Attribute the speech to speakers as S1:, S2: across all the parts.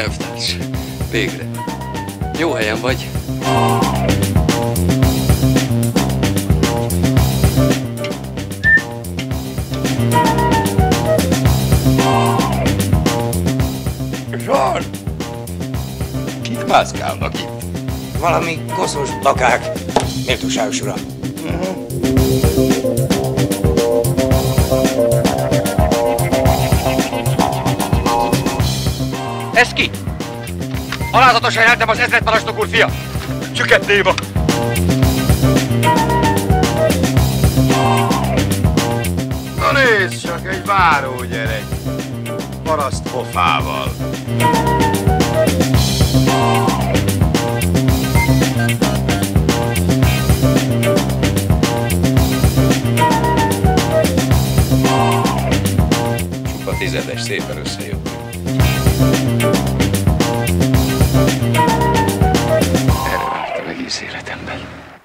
S1: Elvtárs, végre. Jó helyen vagy. Zsar! Kik mászkálnak itt?
S2: Valami koszos bakák, méltóságos uram.
S3: Ez ki? Alázatosan jelntem az ezredparancsnok úr fia! Csüket néva!
S4: Na nézd csak, egy várógyerek. Paraszt pofával.
S1: Csupa tizedes, szépen összejött. Erre vártam egész életemben.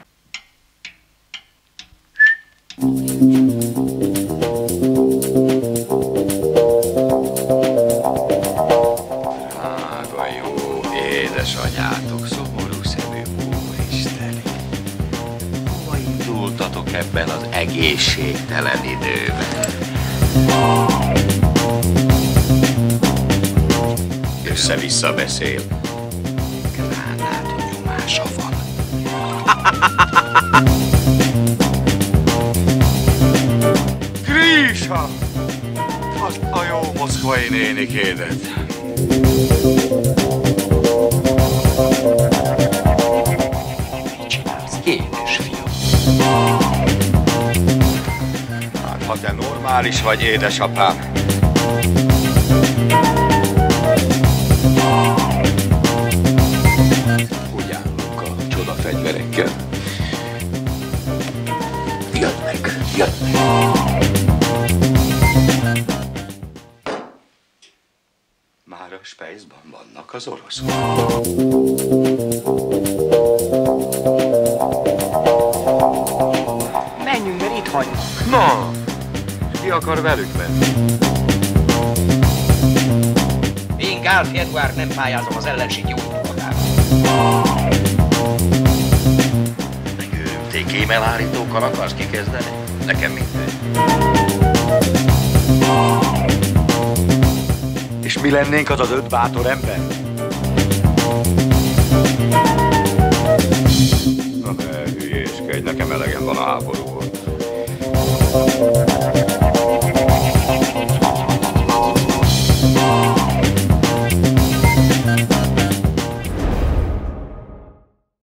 S4: Drága jó édesanyátok, szomorú szemű úristen. Hova indultatok ebben az egészségtelen időben? Össze-vissza beszél. Gránát nyomása van. Grísa! Azt a jó moszkvai nénikédet.
S1: Mit csinálsz, édes fiam?
S4: Hát, ha te normális vagy, édesapám.
S1: Úgy állunk a csodafegyverekkel. Jönnek, jönnek.
S4: Már a Spejszban vannak az oroszok.
S2: Menjünk, mert itt hagynak.
S4: Na, ki akar velük menni?
S2: Én Gálf Eduárd nem pályázom az ellenség jó indulatára.
S4: Megőrülték, kémelállítókkal akarsz kikezdeni? Nekem mindegy. És mi lennénk az az 5 bátor ember? Na ne hülyéskedj, nekem elegem van a háború.